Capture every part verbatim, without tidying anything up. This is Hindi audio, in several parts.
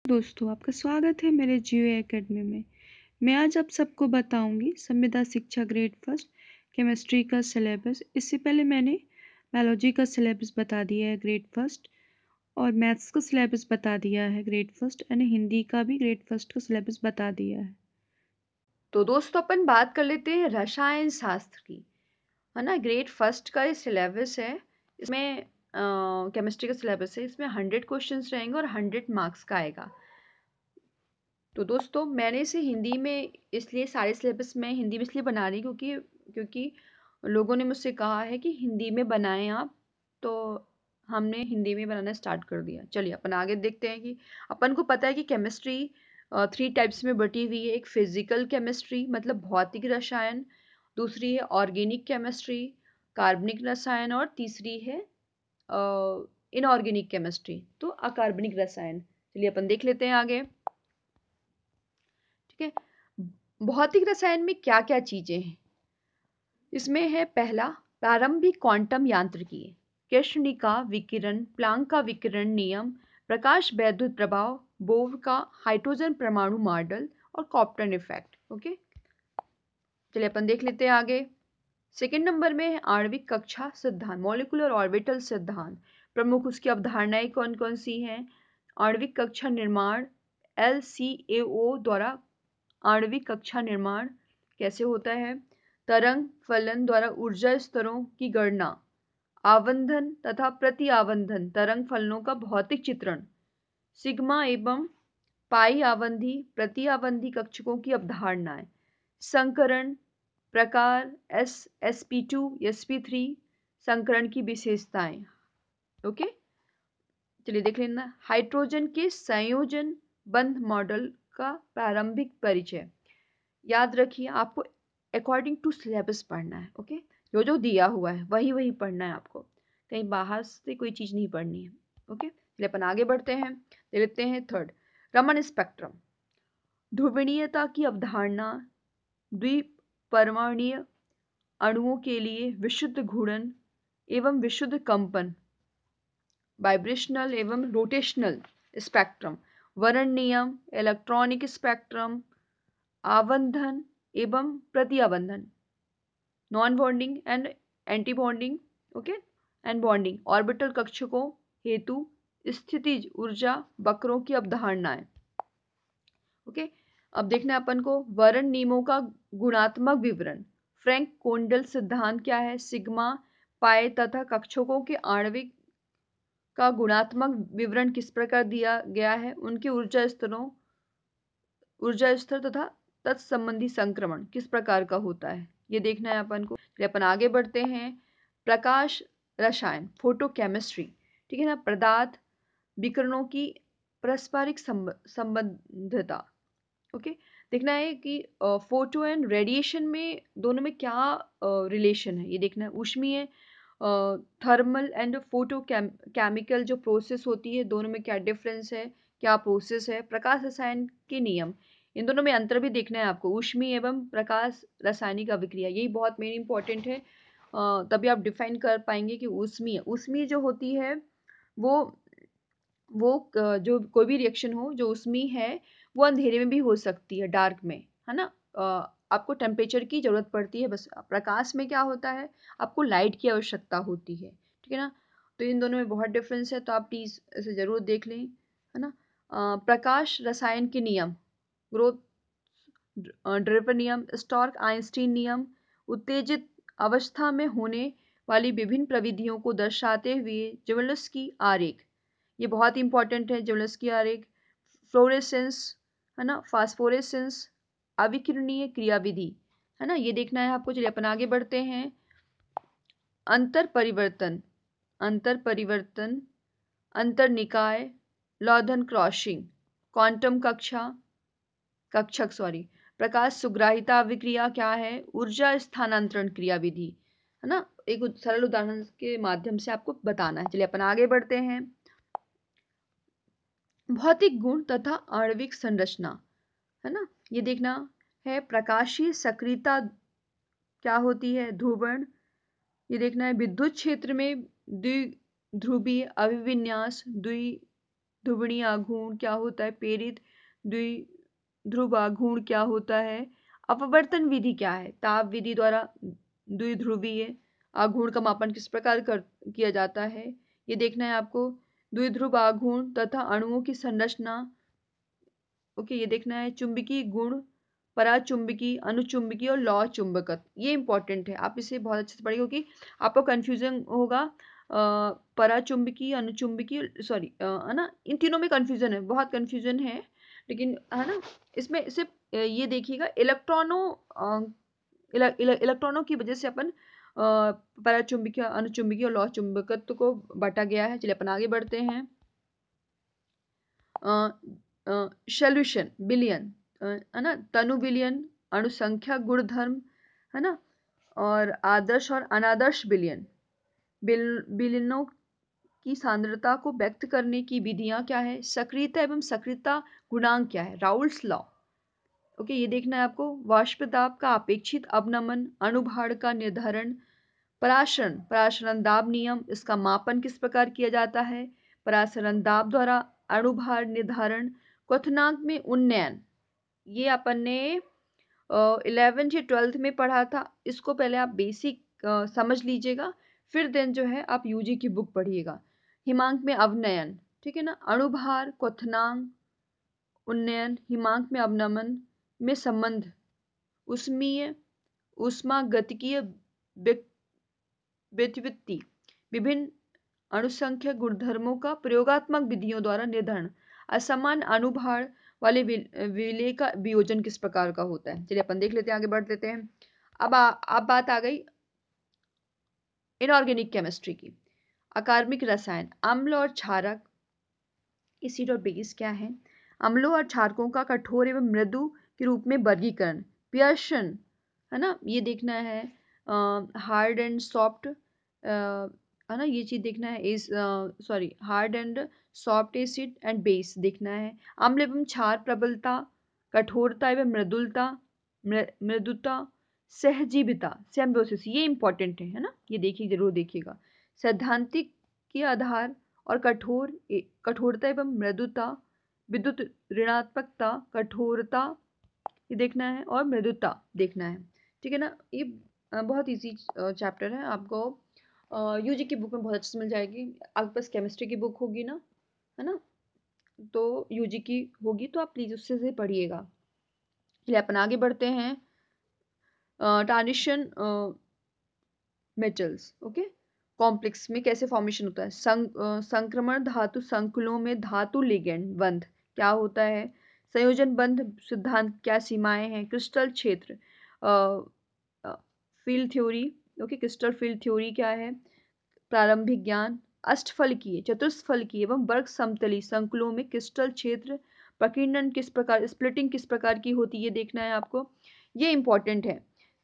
दोस्तों, आपका स्वागत है मेरे जियो एकेडमी में। मैं आज आप सबको बताऊंगी संविदा शिक्षा ग्रेड फर्स्ट केमिस्ट्री का सिलेबस। इससे पहले मैंने बायोलॉजी का सिलेबस बता दिया है ग्रेड फर्स्ट, और मैथ्स का सिलेबस बता दिया है ग्रेड फर्स्ट, यानी हिंदी का भी ग्रेड फर्स्ट का सिलेबस बता दिया है। तो दोस्तों अपन बात कर लेते हैं रसायन शास्त्र की, है ना। ग्रेड फर्स्ट का ये सिलेबस है। इसमें केमिस्ट्री का सिलेबस है। इसमें हंड्रेड क्वेश्चंस रहेंगे और हंड्रेड मार्क्स का आएगा। तो दोस्तों मैंने इसे हिंदी में इसलिए सारे सिलेबस में हिंदी में इसलिए बना रही क्योंकि क्योंकि लोगों ने मुझसे कहा है कि हिंदी में बनाएं आप, तो हमने हिंदी में बनाना स्टार्ट कर दिया। चलिए अपन आगे देखते हैं कि अपन को पता है कि केमिस्ट्री थ्री टाइप्स में बटी हुई है। एक फिजिकल केमिस्ट्री मतलब भौतिक रसायन, दूसरी है ऑर्गेनिक केमिस्ट्री कार्बनिक रसायन, और तीसरी है इनऑर्गेनिक केमिस्ट्री तो अकार्बनिक रसायन। चलिए अपन देख लेते हैं आगे। ठीक है, भौतिक रसायन में क्या क्या चीजें हैं। इसमें है पहला प्रारंभिक क्वांटम यांत्रिकी, कृष्णिका विकिरण, प्लांक का विकिरण नियम, प्रकाश वैद्युत प्रभाव, बोह्र का हाइड्रोजन परमाणु मॉडल और कॉप्टन इफेक्ट। ओके, चलिए अपन देख लेते हैं आगे। सेकेंड नंबर में है आणविक कक्षा सिद्धांत, मॉलिक्यूलर ऑर्बिटल सिद्धांत। प्रमुख उसकी अवधारणाएं कौन कौन सी हैं। आणविक कक्षा निर्माण, एल सी ए ओ द्वारा आणविक कक्षा निर्माण कैसे होता है। तरंग फलन द्वारा ऊर्जा स्तरों की गणना, आवंधन तथा प्रति आवंधन तरंग फलनों का भौतिक चित्रण, सिग्मा एवं पाई आवंधी प्रति आवंधी कक्षकों की अवधारणाएं, संकरण प्रकार, S S P two S P three संकरण की विशेषताएं। ओके, चलिए देख लेना। हाइड्रोजन के संयोजन बंध मॉडल का प्रारंभिक परिचय। याद रखिए आपको अकॉर्डिंग टू सिलेबस पढ़ना है। ओके, जो जो दिया हुआ है वही वही पढ़ना है आपको, कहीं बाहर से कोई चीज़ नहीं पढ़नी है। ओके, चलिए अपन आगे बढ़ते हैं। देखते हैं थर्ड, रमन स्पेक्ट्रम, ध्रुवीयता की अवधारणा, द्विपरमाणुीय अणुओं के लिए विशुद्ध घूर्णन एवं विशुद्ध कंपन, वाइब्रेशनल एवं रोटेशनल स्पेक्ट्रम, वर्ण नियम, इलेक्ट्रॉनिक स्पेक्ट्रम, आवंधन एवं प्रति आवंधन, non bonding and anti bonding, okay, and bonding, orbital कक्षकों हेतु स्थितिज ऊर्जा वक्रों की अवधारणाएं। ओके, अब देखना है अपन को वर्ण नियमों का गुणात्मक विवरण। फ्रैंक कोंडल सिद्धांत क्या है। सिग्मा पाई तथा कक्षकों के आणविक का गुणात्मक विवरण किस प्रकार दिया गया है। उनके ऊर्जा स्तरों ऊर्जा स्तर तथा तत्संबंधी संक्रमण किस प्रकार का होता है, ये देखना है अपन को। अपन आगे बढ़ते हैं। प्रकाश रसायन, फोटोकेमिस्ट्री, ठीक है ना। पदार्थ विकिरणों की पारस्परिक संबंधता। ओके, देखना है कि फोटो एंड रेडिएशन में दोनों में क्या रिलेशन है, ये देखना है। ऊष्मीय थर्मल एंड फोटो केमिकल जो प्रोसेस होती है, दोनों में क्या डिफरेंस है, क्या प्रोसेस है। प्रकाश रसायन के नियम, इन दोनों में अंतर भी देखना है आपको। ऊष्मीय एवं प्रकाश रासायनिक अभिक्रिया, यही बहुत मेन इंपॉर्टेंट है, तभी आप डिफाइन कर पाएंगे कि ऊष्मीय ऊष्मीय जो होती है वो वो जो कोई भी रिएक्शन हो जो ऊष्मीय है वो अंधेरे में भी हो सकती है, डार्क में, है ना। आपको टेम्परेचर की जरूरत पड़ती है, बस प्रकाश में क्या होता है आपको लाइट की आवश्यकता होती है, ठीक है ना। तो इन दोनों में बहुत डिफरेंस है, तो आप प्लीज़ इसे ज़रूर देख लें, है ना। प्रकाश रसायन के नियम, ग्रोथ ड्रेपर नियम, स्टॉर्क आइंस्टीन नियम, उत्तेजित अवस्था में होने वाली विभिन्न प्रविधियों को दर्शाते हुए जेवल्स्की आरेख, ये बहुत इंपॉर्टेंट है। जेवल्स्की आरेख, फ्लोरेसेंस, है ना, फास्फोरेसेंस, अविकिरणीय क्रियाविधि, है ना, ये देखना है आपको। चलिए अपन आगे बढ़ते हैं। अंतर परिवर्तन अंतर परिवर्तन अंतर निकाय, लॉधन क्रॉसिंग, क्वांटम कक्षा कक्षक सॉरी प्रकाश सुग्राहिता अभिक्रिया क्या है, ऊर्जा स्थानांतरण क्रियाविधि, है ना। एक सरल उदाहरण के माध्यम से आपको बताना है। चलिए अपन आगे बढ़ते हैं। भौतिक गुण तथा आणविक संरचना, है ना, ये देखना है। प्रकाशीय सक्रियता क्या होती है, ध्रुवण, ये देखना है। विद्युत क्षेत्र में द्विध्रुवीय अभिविन्यास, द्वि ध्रुवणीय आघूर्ण क्या होता है, प्रेरित द्विध्रुव आघूर्ण क्या होता है, अपवर्तन विधि क्या है, ताप विधि द्वारा द्विध्रुवीय आघूर्ण का मापन किस प्रकार कर किया जाता है, ये देखना है आपको। द्विध्रुव आघूर्ण तथा अणुओं की संरचना, ओके, ये देखना है। चुंबकीय गुण, पराचुंबकीय, अनुचुंबकीय और लौह चुंबकत्व, ये इंपॉर्टेंट है, आप इसे बहुत अच्छे से पढ़िए क्योंकि आपको कंफ्यूजन होगा। पराचुंबकीय, अनुचुंबकीय, सॉरी है ना, इन तीनों में कंफ्यूजन है, बहुत कंफ्यूजन है, लेकिन है ना, इसमें सिर्फ ये देखिएगा इलेक्ट्रॉनों इले, इले, इलेक्ट्रॉनों की वजह से अपन पराचुंबकीय, अनुचुंबकीय और लौह चुंबकत्व को बांटा गया है। चलिए अपन आगे बढ़ते हैं। सोल्यूशन बिलियन, है ना, तनु बिलियन, अणुसंख्या गुणधर्म, है ना, और आदर्श और अनादर्श बिलियन। बिल बिलियनों की सांद्रता को व्यक्त करने की विधियां क्या है, सक्रियता एवं सक्रियता गुणांक क्या है, राउल्ट्स लॉ। ओके, ये देखना है आपको। वाष्प दाब का अपेक्षित अवनमन, अणुभार का निर्धारण, पराशरण पराशरण दाब नियम, इसका मापन किस प्रकार किया जाता है, पराशरण दाब द्वारा अणुभार निर्धारण, क्वथनांक में उन्नयन, ये अपन ने इलेवेंथ या ट्वेल्थ में पढ़ा था, इसको पहले आप बेसिक समझ लीजिएगा, फिर देन जो है आप यूजी की बुक पढ़िएगा। हिमांक में अवनयन, ठीक है ना, अणुभार, क्वथनांक, उन्नयन, हिमांक में अवनमन में संबंध, उष्मीय ऊष्मागतिकीय व्युत्पत्ति, विभिन्न अणुसंख्या गुणधर्मों का प्रयोगात्मक विधियों द्वारा निर्धारण, असमान अणुभार वाले विलेय का वियोजन किस प्रकार का होता है। चलिए अपन देख लेते हैं, आगे बढ़ लेते हैं। अब अब बात आ गई इनऑर्गेनिक केमिस्ट्री की। अकार्बनिक रसायन, अम्ल और क्षारक, एसिड और बेस क्या है, अम्लों और क्षारकों का कठोर एवं मृदु के रूप में वर्गीकरण, पियर्सन, है ना, ये देखना है। हार्ड एंड सॉफ्ट, है ना, ये चीज देखना है। इस sorry hard and soft acid and base देखना है। अम्ल एवं क्षार, प्रबलता, कठोरता एवं मृदुलता, मृदुता, सहजीविता, सिम्बायोसिस, ये इंपॉर्टेंट है है ना, ये देखिए, जरूर देखिएगा। सैद्धांतिक के आधार और कठोर कठोरता एवं मृदुता, विद्युत ऋणात्मकता, कठोरता, ये देखना है, और मृदुता देखना है, ठीक है ना। ये बहुत इजी चैप्टर है, आपको यूजी की बुक में बहुत अच्छे से मिल जाएगी। आपके पास केमिस्ट्री की बुक होगी ना, है ना, तो यूजी की होगी तो आप प्लीज उससे से पढ़िएगा। चलिए अपन आगे बढ़ते हैं। ट्रांजिशन मेटल्स, ओके, कॉम्प्लेक्स में कैसे फॉर्मेशन होता है। सं, uh, संक्रमण धातु संकुलों में धातु लिगेंड बंध क्या होता है, संयोजन बंध सिद्धांत क्या सीमाएं हैं, क्रिस्टल क्षेत्र, field theory, okay, crystal field theory क्या है, प्रारंभिक ज्ञान, अष्टफलकीय, चतुष्फलकीय एवं वर्ग समतली संकुलों में क्रिस्टल क्षेत्र प्रकीर्णन किस प्रकार, स्प्लिटिंग किस प्रकार की होती है, देखना है आपको, ये इंपॉर्टेंट है,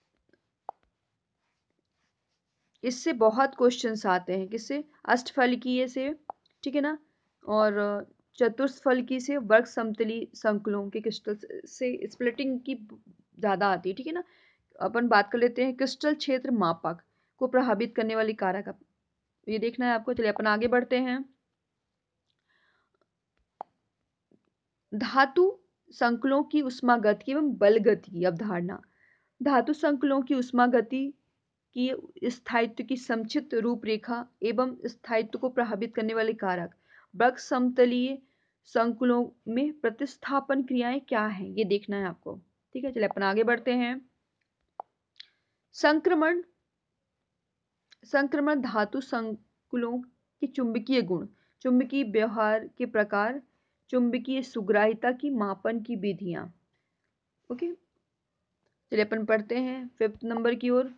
इससे बहुत क्वेश्चंस आते हैं। किससे, अष्टफलकीय से, ठीक है ना, और चतुष्फलकीय से, वर्ग समतली संकुलों के क्रिस्टल से स्प्लिटिंग की ज्यादा आती है, ठीक है ना। अपन बात कर लेते हैं क्रिस्टल क्षेत्र मापक को प्रभावित करने वाली कारक, ये देखना है आपको। चलिए अपन आगे बढ़ते हैं। धातु संकुलों की उष्मागति एवं बल गति की अवधारणा, धातु संकुलों की उष्मागति की स्थायित्व की संक्षिप्त रूपरेखा एवं स्थायित्व को प्रभावित करने वाले कारक, वर्ग समतलीय संकुलों में प्रतिस्थापन क्रियाएं क्या हैं, ये देखना है आपको, ठीक है। चलिए अपन आगे बढ़ते हैं। संक्रमण संक्रमण धातु संकुलों के चुंबकीय गुण, चुंबकीय व्यवहार के प्रकार, चुंबकीय सुग्राहिता की मापन की विधियां, ओके। चलिए अपन पढ़ते हैं फिफ्थ नंबर की ओर।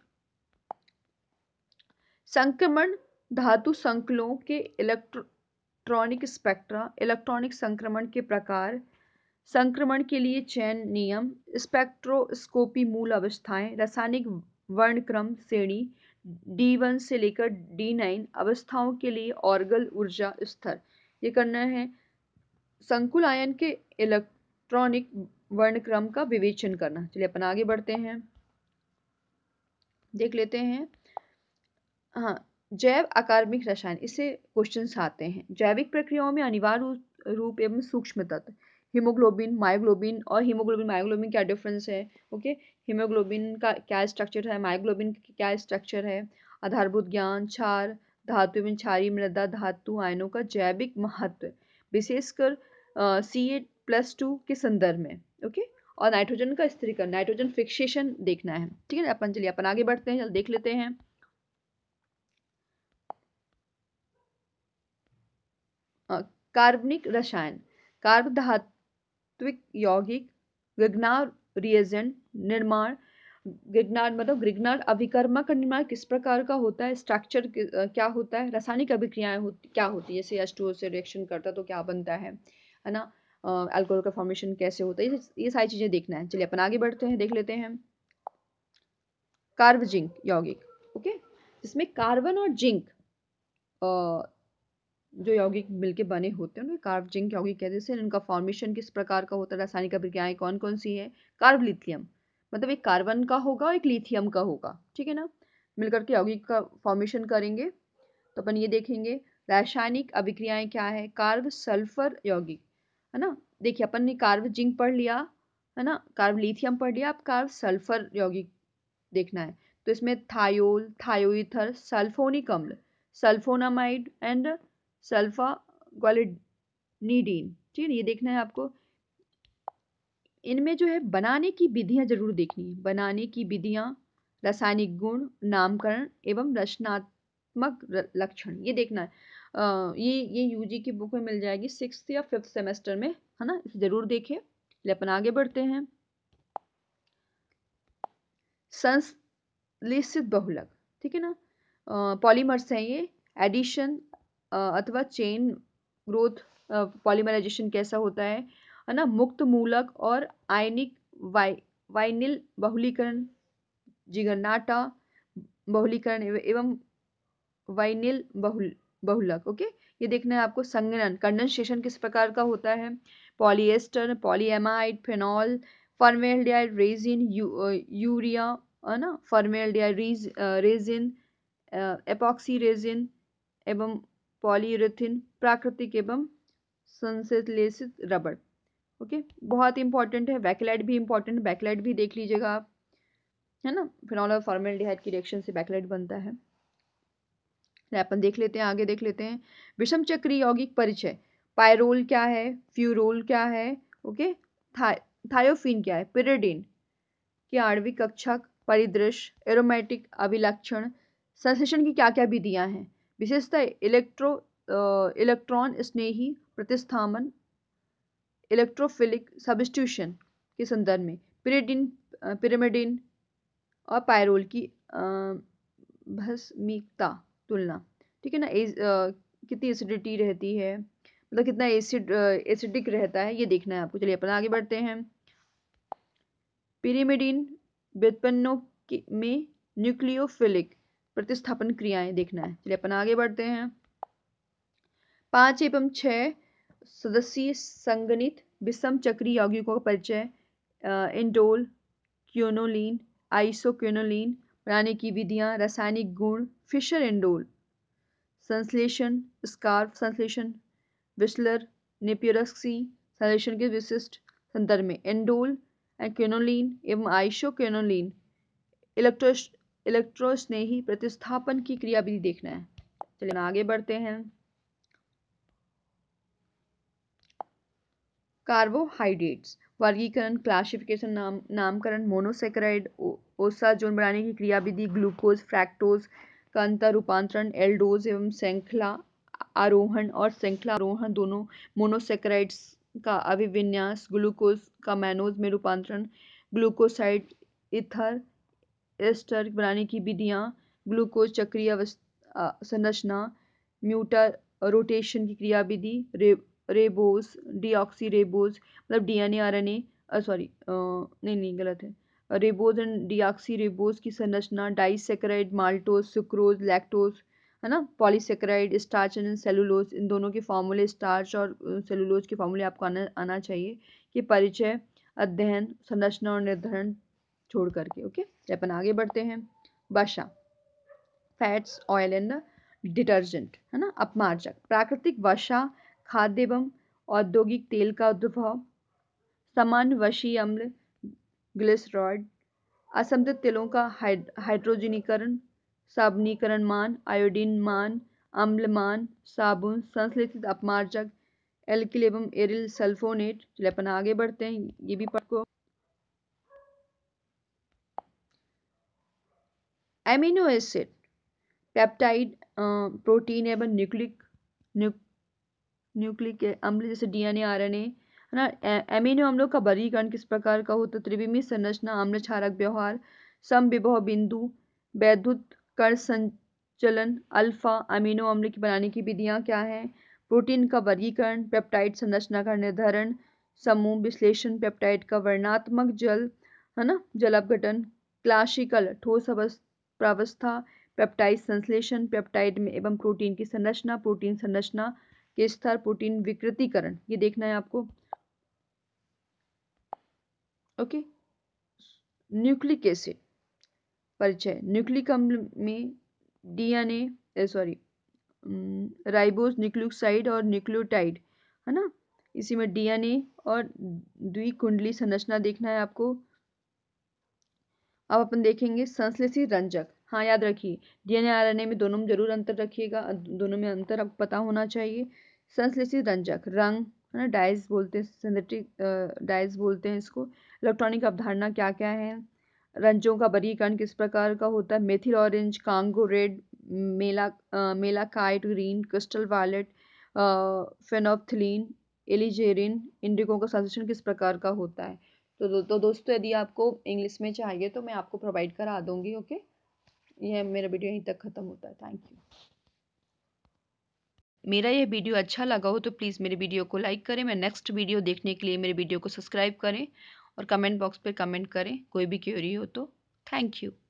संक्रमण धातु संकुलों के इलेक्ट्रॉनिक स्पेक्ट्रा, इलेक्ट्रॉनिक संक्रमण के प्रकार, संक्रमण के लिए चयन नियम, स्पेक्ट्रोस्कोपी मूल अवस्थाएं, रासायनिक वर्णक्रम श्रेणी, डी वन से लेकर डी नाइन अवस्थाओं के लिए ऑर्गल ऊर्जा स्तर, ये करना है। संकुल आयन के इलेक्ट्रॉनिक वर्णक्रम का विवेचन करना। चलिए अपन आगे बढ़ते हैं, देख लेते हैं। हाँ, जैव अकार्बनिक रसायन, इससे क्वेश्चंस आते हैं। जैविक प्रक्रियाओं में अनिवार्य रूप एवं सूक्ष्म तत्व। हीमोग्लोबिन, मायोग्लोबिन और हीमोग्लोबिन मायोग्लोबिन क्या डिफरेंस है? ओके, हीमोग्लोबिन का क्या स्ट्रक्चर है, मायोग्लोबिन का क्या स्ट्रक्चर है। आधारभूत ज्ञान, क्षार धातु एवं क्षारीय मृदा धातु आयनों का जैविक महत्व, विशेषकर सी एट प्लस टू के संदर्भ में। ओके, और नाइट्रोजन का स्थिरीकरण, नाइट्रोजन फिक्सेशन देखना है। ठीक है, अपन चलिए अपन आगे बढ़ते हैं, जल्दी देख लेते हैं। कार्बनिक रसायन, कार्ब धात्विक यौगिक, ग्रिग्नार रिएजेंट निर्माण। ग्रिग्नार मतलब ग्रिग्नार अभिकर्मक का निर्माण किस प्रकार का होता है, स्ट्रक्चर क्या होता है, रासायनिक अभिक्रियाएं होती क्या होती है, जैसे एच टू ओ से रिएक्शन करता है तो क्या बनता है है ना, अल्कोहल का फॉर्मेशन कैसे होता है, ये, ये सारी चीजें देखना है। चलिए अपन आगे बढ़ते हैं, देख लेते हैं। कार्ब जिंक यौगिक, ओके, जिसमें कार्बन और जिंक जो यौगिक मिलके बने होते हैं उन्हें कार्ब जिंक यौगिक कहते हैं। जैसे इनका फॉर्मेशन किस प्रकार का होता है, रासायनिक अभिक्रियाएं कौन कौन सी है। कार्ब लिथियम मतलब एक कार्बन का होगा और एक लिथियम का होगा, ठीक है ना, मिलकर के यौगिक का फॉर्मेशन करेंगे। तो अपन ये देखेंगे रासायनिक अभिक्रियाएं क्या है। कार्ब सल्फर यौगिक, है ना, देखिए अपन ने कार्ब जिंक पढ़ लिया, है ना, कार्ब लिथियम पढ़ लिया, अब कार्ब सल्फर यौगिक देखना है। तो इसमें थायोल, थायोईथर, सल्फोनिक अम्ल, सल्फोनामाइड एंड सल्फा ग्वालिडीन, ठीक है, ये देखना है आपको। इनमें जो है बनाने की विधियां जरूर देखनी है, बनाने की विधियां, रासायनिक गुण, नामकरण एवं रचनात्मक लक्षण, ये देखना है। आ, ये ये यूजी की बुक में मिल जाएगी सिक्स्थ या फिफ्थ सेमेस्टर में, है ना, इसे जरूर देखें। चलिए अपन आगे बढ़ते हैं। संश्लेषित बहुलक, ठीक है ना, पॉलीमर्स हैं ये, एडिशन अथवा चेन ग्रोथ, पॉलीमराइजेशन कैसा होता है है ना, मुक्त मूलक और आयनिक वाइ वाइनिल बहुलीकरण, जिगरनाटा बहुलीकरण एवं वाइनिल बहुल बहुलक। ओके, ये देखना है आपको। संघनन, कंडेंसेशन किस प्रकार का होता है, polyester, polyamide, phenol, formaldehyde resin, u, urea, है ना, फॉर्मेल्डिहाइड रेजिन, एपॉक्सी रेजिन एवं पॉलीयूरेथिन, प्राकृतिक एवं संश्लेषित रबड़। ओके, बहुत इंपॉर्टेंट है। बैकलाइट भी इंपॉर्टेंट, बैकलाइट भी देख लीजिएगा आप, है ना, फिनॉल और फॉर्मेल्डिहाइड की रिएक्शन से बैकलाइट बनता है। अपन देख लेते हैं, आगे देख लेते हैं। विषम चक्री यौगिक परिचय, पायरोल क्या है, फ्यूरोल क्या है, ओके, था, थायोफिन क्या है, पिरिडिन की आणविक कक्षक, परिदृश्य, एरोमेटिक अभिलक्षण, संश्लेषण की क्या क्या विधियां हैं, विशेषता इलेक्ट्रो इलेक्ट्रॉन स्नेही प्रतिस्थापन, इलेक्ट्रोफिलिक सब्स्टिट्यूशन के संदर्भ में, पिरिडिन, पिरिमिडिन और पायरोल की भस्मिकता तुलना, ठीक है ना, एज, आ, कितनी एसिडिटी रहती है, मतलब कितना एसिड एसिडिक रहता है, ये देखना है आपको। चलिए अपन आगे बढ़ते हैं। पिरिमिडिन व्युत्पन्नों में न्यूक्लियोफिलिक प्रतिस्थापन क्रियाएं देखना है। चलिए अपन आगे बढ़ते हैं। पांच एवं छह सदस्यीय संगणित विषम चक्री यौगिकों का परिचय, इंडोल, क्योनोलिन, आइसोक्योनोलिन, बनाने की विधियां, रासायनिक गुण, फिशर इंडोल, संश्लेषण, स्कार्फ संश्लेषण, विस्लर, नेपियरस्की संश्लेषण के विशिष्ट संदर्भ में, एंडोल एंड क्योनोलिन एवं आइसोक्योनोलिन इलेक्ट्रो इलेक्ट्रोस्नेही प्रतिस्थापन की क्रियाविधि देखना है। चलिए आगे बढ़ते हैं। कार्बोहाइड्रेट्स वर्गीकरण, क्लासिफिकेशन, नाम नामकरण, मोनोसेकेराइड, ओसा जोन बनाने की क्रियाविधि, ग्लूकोज, फ्रैक्टोज का अंतर रूपांतरण, एल्डोज एवं श्रृंखला आरोहण और श्रृंखला आरोहण दोनों, मोनोसेकेराइड्स का अभिविन्यास, ग्लूकोज का मैनोज में रूपांतरण, ग्लूकोसाइड इथर एस्टर बनाने की विधियां, ग्लूकोज चक्रीय संरचना, म्यूटर रोटेशन की क्रियाविधि, रे रेबोज, डीऑक्सी रेबोज मतलब डीएनए आरएनए, सॉरी नहीं नहीं गलत है, रेबोज एंड डीऑक्सी रेबोज की संरचना, डाइसेकेराइड, माल्टोज, सुक्रोज, लैक्टोज, है ना, पॉलीसेकेराइड, स्टार्च एंड सेलुलोज, इन दोनों के फॉर्मूले, स्टार्च और सेलुलोज के फॉर्मूले आपको आना आना चाहिए, कि परिचय, अध्ययन, संरचना और निर्धारण छोड़ करके। ओके, अपन आगे बढ़ते हैं। वसा, फैट्स, ऑयल एंड डिटर्जेंट, है ना, अपमार्जक, प्राकृतिक वसा खाद्य एवं औद्योगिक तेल का उद्भव, सामान्य वशी अम्ल ग्लिसरॉइड, असंतृप्त तेलों का हाइड हाइड्रोजनीकरण, साबुनीकरण मान, आयोडीन मान, अम्ल मान, साबुन, संश्लेषित अपमार्जक, एल्किल एवं एरिल सल्फोनेट। चलिए अपन आगे बढ़ते हैं, ये भी पढ़ो। एमिनो एसिड, पेप्टाइड, प्रोटीन एवं न्यूक्लिक न्यूक्लिक अम्ल जैसे डीएनए, आरएनए है ना। एमिनो अम्लों का वर्गीकरण किस प्रकार का होता है? त्रिविमीय संरचना, अम्ल क्षारक व्यवहार, समविभव बिंदु, वैद्युत कण संचलन, अल्फा। अमीनो अम्ल की बनाने की विधियां क्या हैं? प्रोटीन का वर्गीकरण, पेप्टाइड संरचना का निर्धारण, समूह विश्लेषण, पेप्टाइड का वर्णात्मक जल है ना जल अपघटन, क्लासिकल ठोस प्रावस्था, पेप्टाइड संश्लेषण, पेप्टाइड में एवं प्रोटीन की संरचना, प्रोटीन संरचना के स्तर, प्रोटीन विकृतीकरण, ये देखना है आपको। ओके। न्यूक्लिक एसिड परिचय, न्यूक्लिक अम्ल में डीएनए सॉरी राइबोस, न्यूक्लियोसाइड और न्यूक्लियोटाइड है ना। इसी में डीएनए और द्विकुंडली संरचना देखना है आपको। अब अपन देखेंगे संश्लेषित रंजक। हाँ याद रखिए, डीएनए आरएनए में दोनों में जरूर अंतर रखिएगा, दोनों में अंतर आपको पता होना चाहिए। संश्लेषित रंजक, रंग है ना, डाइज बोलते हैं, सिंथेटिक डाइज बोलते हैं इसको। इलेक्ट्रॉनिक अवधारणा क्या क्या है? रंजों का वर्गीकरण किस प्रकार का होता है? Methyl orange, Congo red, mala malachite green, crystal violet, phenolphthalein, alizarin, indigo का संश्लेषण किस प्रकार का होता है? तो, दो, तो दोस्तों यदि आपको इंग्लिश में चाहिए तो मैं आपको प्रोवाइड करा दूंगी। ओके, यह मेरा वीडियो यहीं तक खत्म होता है। Thank you. मेरा यह वीडियो अच्छा लगा हो तो प्लीज़ मेरे वीडियो को लाइक करें। मैं नेक्स्ट वीडियो देखने के लिए मेरे वीडियो को सब्सक्राइब करें और कमेंट बॉक्स पे कमेंट करें कोई भी क्वेरी हो तो। Thank you.